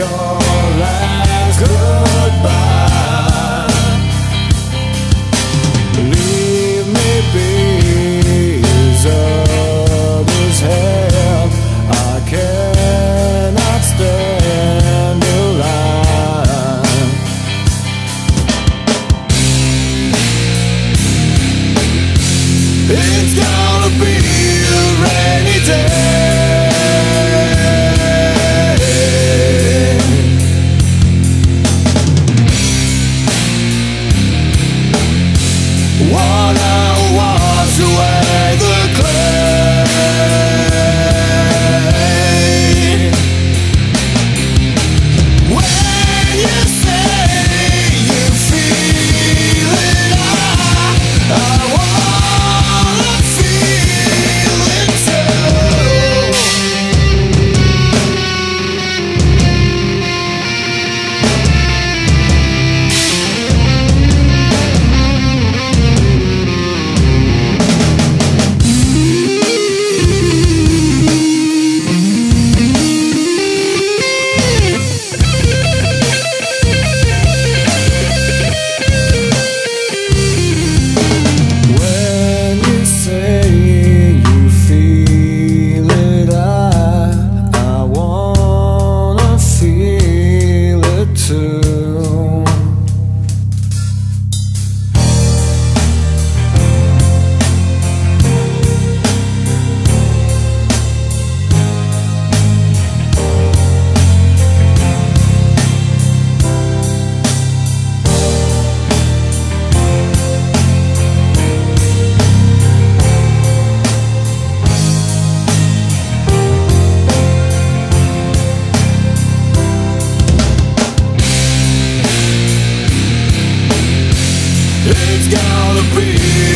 your last goodbye. Leave me be as others have. I cannot stand alive. It's gonna be a rainy day. Wanna wash away the clay. When you say you feel it, I wanna feel it too. When you say you feel it, I wanna feel it too. It's gonna be